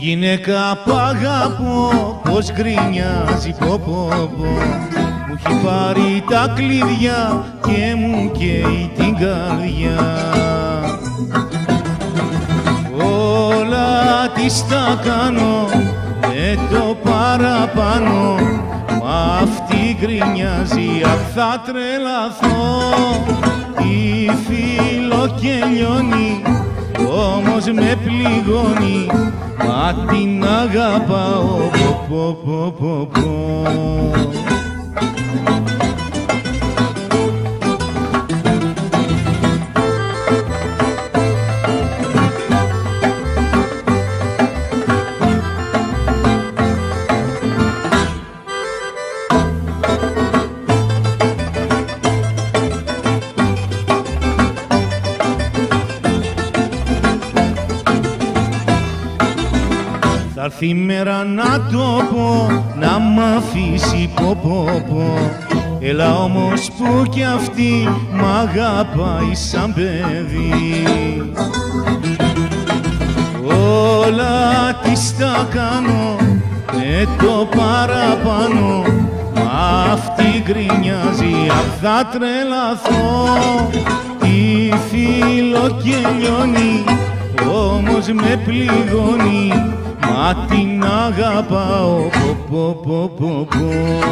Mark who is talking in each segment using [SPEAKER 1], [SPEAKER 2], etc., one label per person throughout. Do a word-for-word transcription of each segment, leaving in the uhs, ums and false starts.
[SPEAKER 1] Γυναίκα που αγαπώ, πως γκρινιάζει, πω πω πω. Μου έχει πάρει τα κλειδιά και μου καίει την καρδιά. Όλα της τα κάνω με το παραπάνω, μα αυτή γκρινιάζει, αχ θα τρελαθώ. Τι φίλο και λιώνει, όμως με πληγώνει, μα την αγαπάω, πω πω πω πω πω. Θα έρθει η μέρα να το πω, να μ' αφήσει, πω πω πω. Έλα όμως που κι αυτή μ' αγαπάει σαν παιδί. Όλα της τα κάνω με το παραπάνω, μα αυτή γκρινιάζει, αχ θα τρελαθώ. Τι φίλο και λιώνει, όμως με πληγώνει, μα την αγαπάω, πω πω πω πω πω.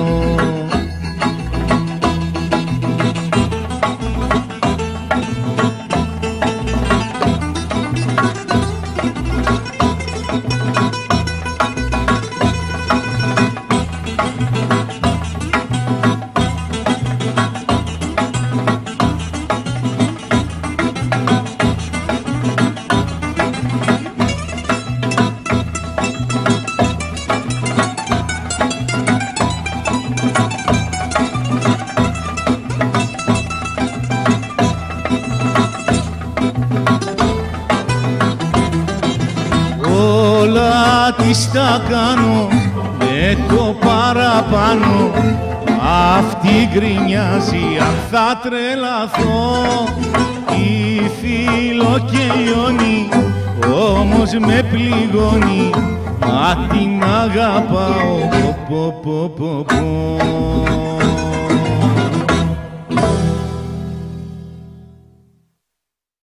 [SPEAKER 1] Όλα της τα κάνω με το παραπάνω, αυτή γκρινιάζει, αχ θα τρελαθώ. Τι φίλο και λιώνει, όμως με πληγώνει, μα την αγαπάω, πω πω πω πω πω.